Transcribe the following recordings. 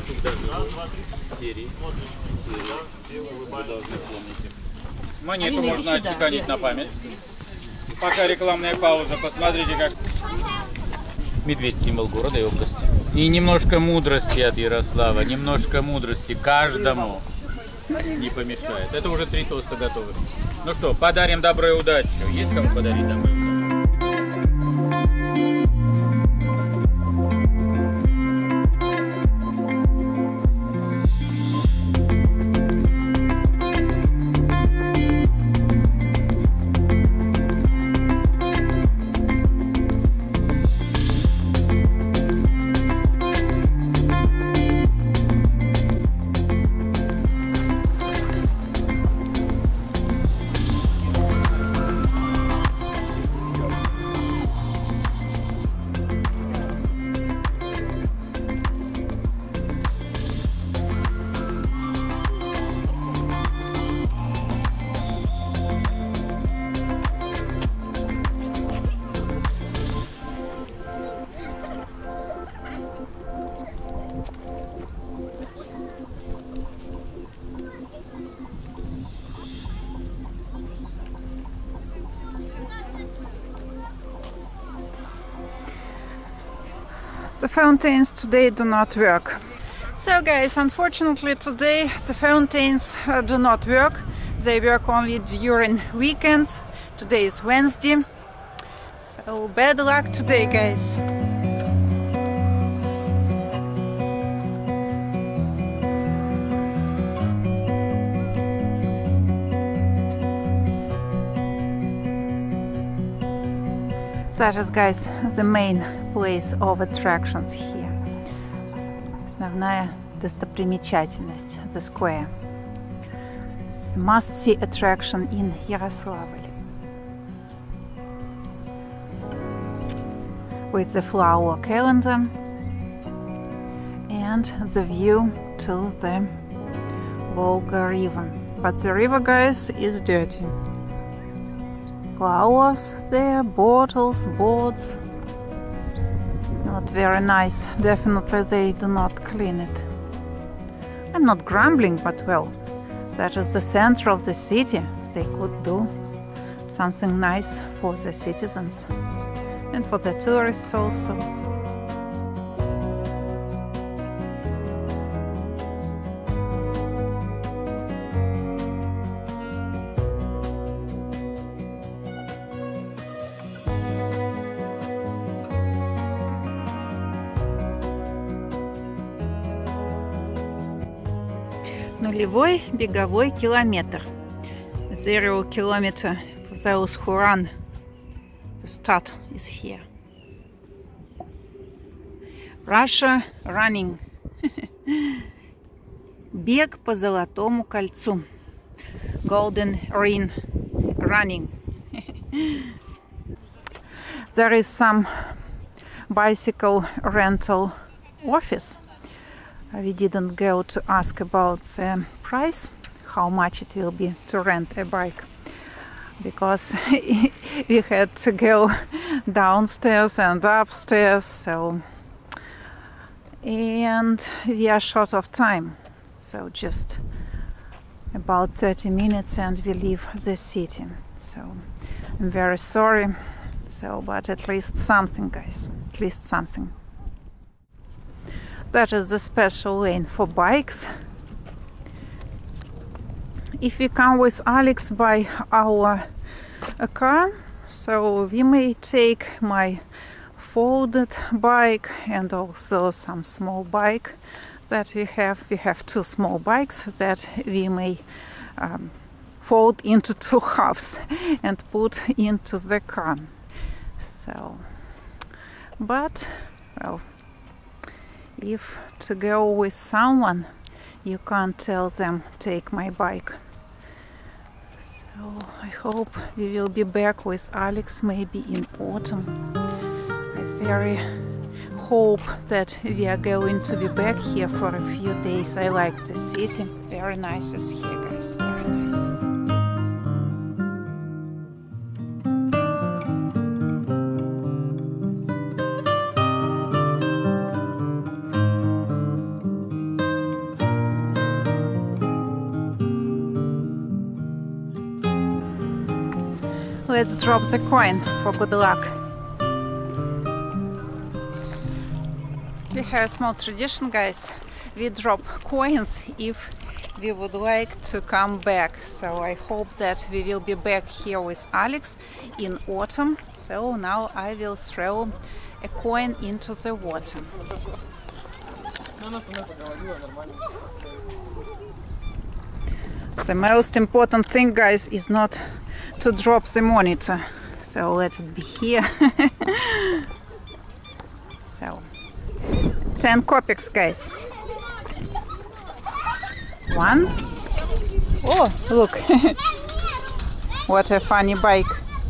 Тут даже серии. Вы должны помнить. Монету можно отчеканить на память. Пока рекламная пауза, посмотрите, как медведь — символ города и области. И немножко мудрости от Ярослава, немножко мудрости каждому не помешает. Это уже 3 тоста готовы. Ну что, подарим добро и удачу. Есть кому подарить добро и удачу? The fountains today do not work. So guys, unfortunately today the fountains do not work. They work only during weekends. Today is Wednesday. So bad luck today, guys. That is, guys, the main place of attractions here. Основная достопримечательность, the square. Must-see attraction in Yaroslavl. With the flower calendar and the view to the Volga River. But the river, guys, is dirty. Flowers there, bottles, boards. Not very nice. Definitely they do not clean it. I'm not grumbling, but well, that is the center of the city. They could do something nice for the citizens and for the tourists also. Нулевой беговой километр. 0 kilometer for those who run. The start is here. Russia running. Бег по Золотому кольцу. Golden Ring running. There is some bicycle rental office. We didn't go to ask about the price, how much it will be to rent a bike, because we had to go downstairs and upstairs, so, and we are short of time, so just about 30 minutes and we leave the city. So I'm very sorry, so but at least something, guys, at least something. That is the special lane for bikes. If we come with Alex by our car, so we may take my folded bike and also some small bike that we have. We have 2 small bikes that we may fold into 2 halves and put into the car. So, but well, if to go with someone, you can't tell them take my bike. So I hope we will be back with Alex maybe in autumn. I very hope that we are going to be back here for a few days. I like the city. Very nice is here, guys. Very nice. let's drop the coin for good luck. We have a small tradition, guys. We drop coins if we would like to come back. So I hope that we will be back here with Alex in autumn. So now I will throw a coin into the water. The most important thing, guys, is not to drop the monitor. So let it be here. So 10 kopecks, guys. 1. Oh, look. What a funny bike.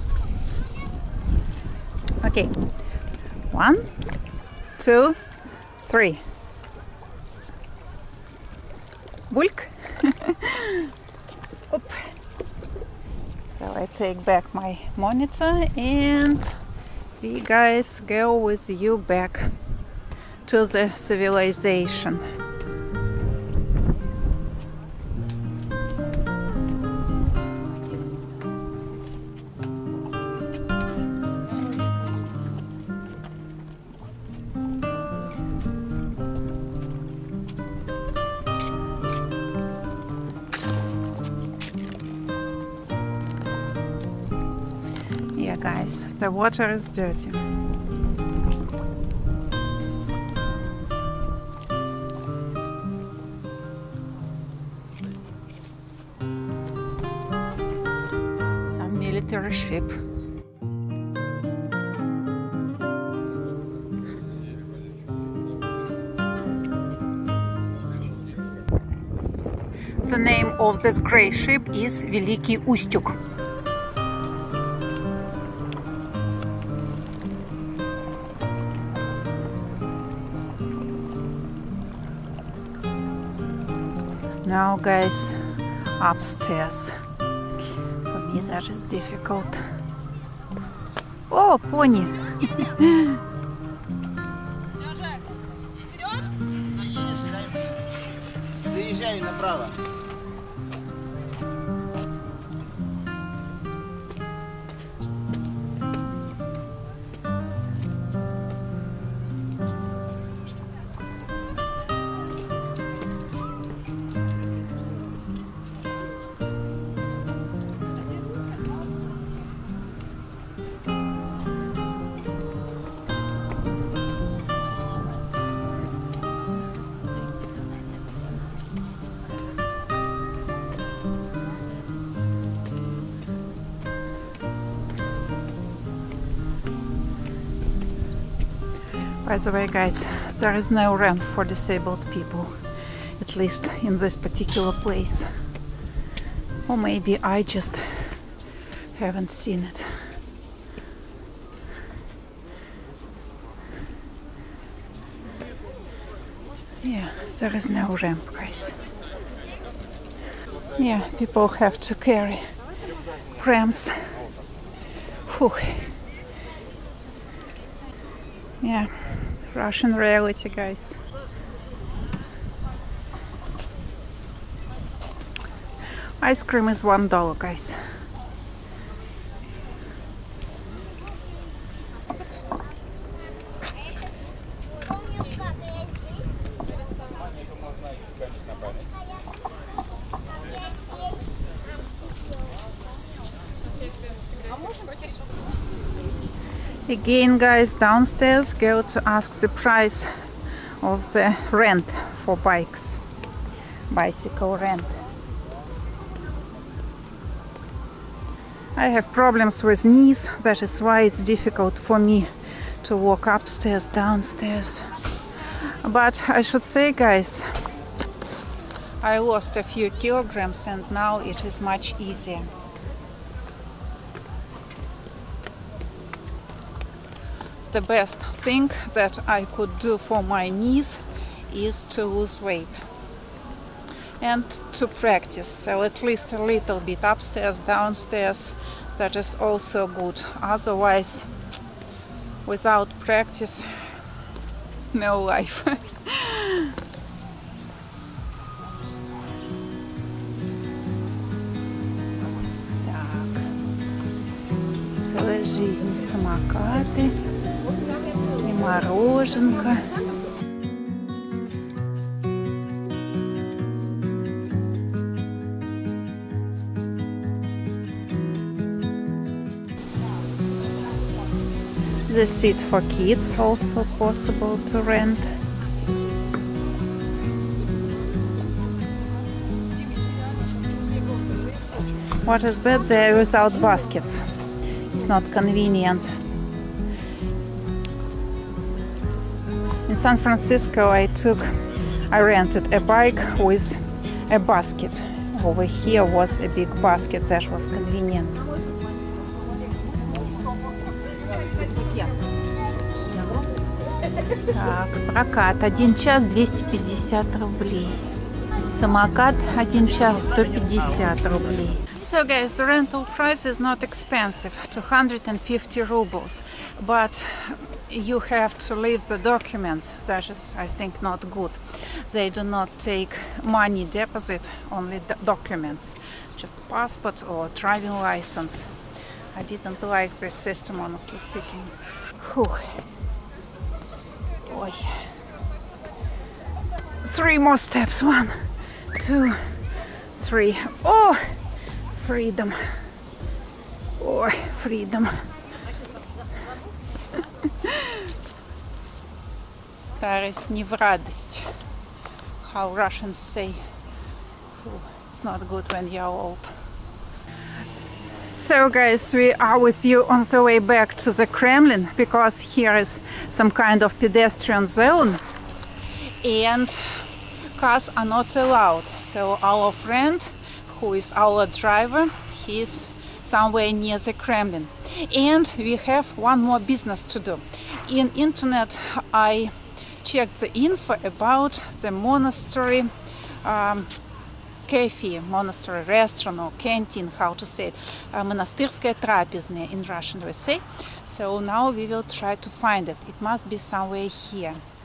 Okay. 1, 2, 3. Bulk. Oop. So I take back my monitor and we guys go with you back to the civilization. Yeah, guys, the water is dirty. Some military ship. The name of this gray ship is Великий Устюг. Now, guys, upstairs. For me that is difficult. Oh, pony! Заезжай направо. By the way, guys, there is no ramp for disabled people, at least in this particular place. Or maybe I just haven't seen it. Yeah, there is no ramp, guys. Yeah, people have to carry prams. Whew. Yeah, Russian reality, guys. Ice cream is $1, guys. Again, guys, downstairs go to ask the price of the rent for bikes, bicycle rent. I have problems with knees, that is why it's difficult for me to walk upstairs, downstairs. But I should say, guys, I lost a few kilograms and now it is much easier. The best thing that I could do for my knees is to lose weight and to practice, so at least a little bit upstairs, downstairs, that is also good. Otherwise, without practice, no life. жизни. Самокаты и мороженка. The seat for kids also possible to rent. What is bad, they're without baskets. It's not convenient. In San Francisco I rented a bike with a basket. Over here was a big basket that was convenient. Так, прокат 1 час 250 рублей. Самокат 1 час 150 рублей. So guys, the rental price is not expensive, 250 rubles, but you have to leave the documents. That is, I think, not good. They do not take money deposit, only documents, just passport or driving license. I didn't like this system, honestly speaking. Whew. Ой. 3 more steps. 1, 2, 3. Oh, freedom. Oh, freedom. Старость не в радость. How Russians say. It's not good when you're old. So guys, we are with you on the way back to the Kremlin, because here is some kind of pedestrian zone and cars are not allowed. So our friend, who is our driver, he is somewhere near the Kremlin. And we have one more business to do. In internet I checked the info about the monastery cafe, monastery restaurant or canteen, how to say it, монастырская трапезная in Russian we say. So now we will try to find it. It must be somewhere here.